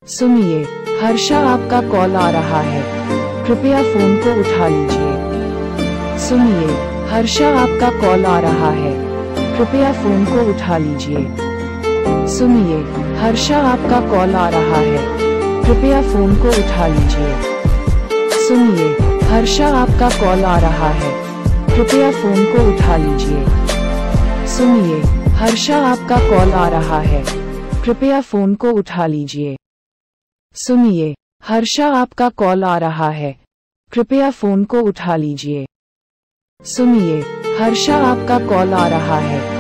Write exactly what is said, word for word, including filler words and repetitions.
सुनिए, हर्षा आपका कॉल आ रहा है, कृपया फोन को उठा लीजिए। सुनिए, हर्षा आपका कॉल आ रहा है, कृपया फोन को उठा लीजिए। सुनिए, हर्षा आपका कॉल आ रहा है, कृपया फोन को उठा लीजिए। सुनिए, हर्षा आपका कॉल आ रहा है, कृपया फोन को उठा लीजिए। सुनिए, हर्षा आपका कॉल आ रहा है, कृपया फोन को उठा लीजिए। सुनिए, हर्षा आपका कॉल आ रहा है, कृपया फोन को उठा लीजिए। सुनिए, हर्षा आपका कॉल आ रहा है,